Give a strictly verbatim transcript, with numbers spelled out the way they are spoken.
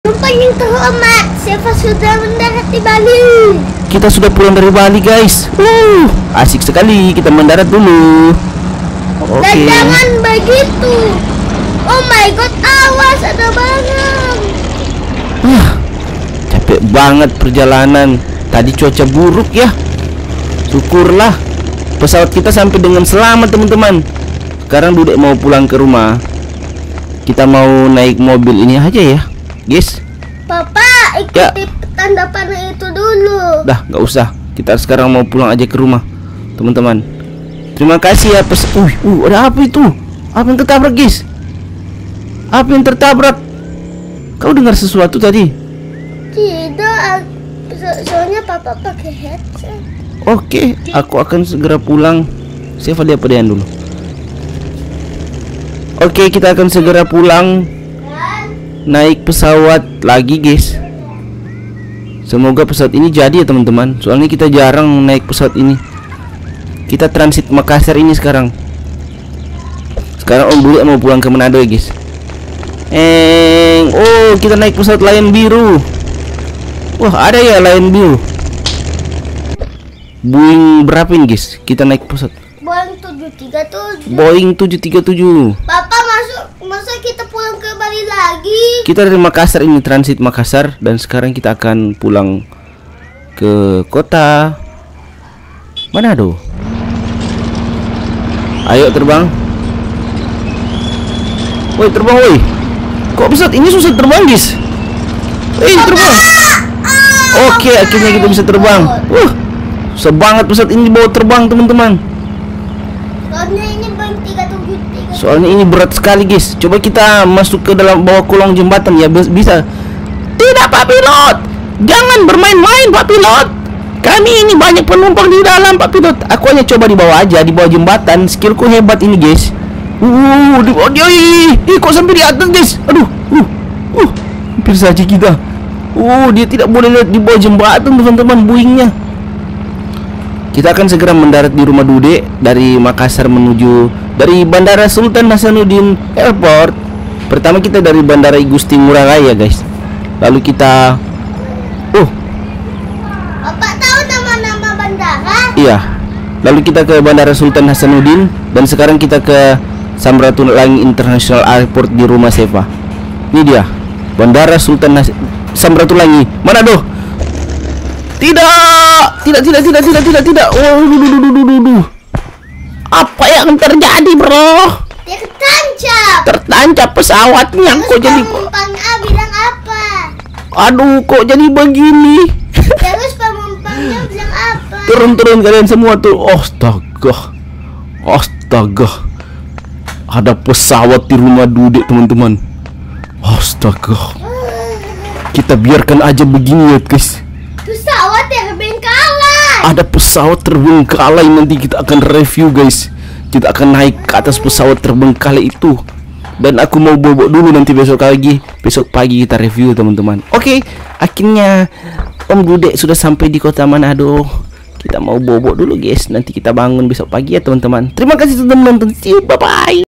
Penumpang yang terhormat, Seva sudah mendarat di Bali. Kita sudah pulang dari Bali, guys. Uh, asik sekali. Kita mendarat dulu. Oke. Dan jangan begitu. Oh my god, awas ada barang. Ah, capek banget perjalanan. Tadi cuaca buruk ya. Syukurlah pesawat kita sampai dengan selamat, teman-teman. Sekarang Dudek mau pulang ke rumah. Kita mau naik mobil ini aja ya, guys. Papa, ikuti Ya. tanda panah itu dulu. Dah, nggak usah. Kita sekarang mau pulang aja ke rumah, teman-teman. Terima kasih ya pes. Uh, uh, ada apa itu? Apa yang ketabrak, guys? Apa yang tertabrak? Kau dengar sesuatu tadi? Tidak, so- soalnya papa pakai headset. Oke, aku akan segera pulang. Seva lihat pedean dulu. Oke, kita akan segera pulang. Naik pesawat lagi, guys. Semoga pesawat ini jadi ya, teman-teman. Soalnya kita jarang naik pesawat ini. Kita transit Makassar ini sekarang. Sekarang Om Dudek mau pulang ke Manado ya, guys. Eh, oh, kita naik pesawat Lion biru. Wah, ada ya Lion biru. Boeing berapa ini, guys? Kita naik pesawat Boeing tujuh tiga tujuh. Boeing tujuh tiga tujuh. Papa masuk, masa kita pulang ke Bali lagi? Kita dari Makassar ini, transit Makassar. Dan sekarang kita akan pulang ke kota Manado. Ayo terbang. Woi, terbang woi. Kok pesawat ini susah terbang, guys? Eh, terbang. Oke, akhirnya kita bisa terbang. Wah, susah banget pesawat ini dibawa terbang, teman-teman. Soalnya ini Boeing tiga tujuh tiga. Soalnya ini berat sekali, guys. Coba kita masuk ke dalam bawah kolong jembatan ya, bis- bisa. Tidak, Pak Pilot. Jangan bermain-main, Pak Pilot. Kami ini banyak penumpang di dalam, Pak Pilot. Aku hanya coba di bawah aja, di bawah jembatan. Skillku hebat ini, guys. Uh, di bawah dia. Ih, ih, kok sampai di atas, guys? Aduh, uh, uh, hampir saja kita. Uh, dia tidak boleh lihat di bawah jembatan, teman-teman, Boeingnya. Kita akan segera mendarat di rumah Dudek dari Makassar menuju dari Bandara Sultan Hasanuddin Airport. Pertama kita dari Bandara Igusti Ngurah Rai ya, guys. Lalu kita Oh, Papa tahu nama-nama bandara? iya. Lalu kita ke Bandara Sultan Hasanuddin dan sekarang kita ke Samratulangi International Airport di rumah Seva. Ini dia, Bandara Sultan Has Samratulangi. Manado. Tidak, tidak, tidak, tidak, tidak, tidak, tidak. Oh, duh, duh, duh, duh, duh, duh. Apa yang terjadi, bro? Dia ketancap. Tertancap pesawatnya. Terus Kok jadi, penumpang A bilang apa? aduh, kok jadi begini? Terus penumpangnya bilang apa? Turun-turun kalian semua tuh. Astaga, astaga. Ada pesawat di rumah Dudek, teman-teman. Astaga. Kita biarkan aja begini ya, guys. Pesawat terbengkalai. Ada pesawat terbengkalai, nanti kita akan review, guys. Kita akan naik ke atas pesawat terbengkalai itu. Dan aku mau bobok dulu, nanti besok lagi, besok pagi kita review, teman-teman. Oke, akhirnya Om Dudek sudah sampai di kota Manado. Kita mau bobok dulu, guys. Nanti kita bangun besok pagi ya, teman-teman. Terima kasih sudah menonton. See you, bye bye.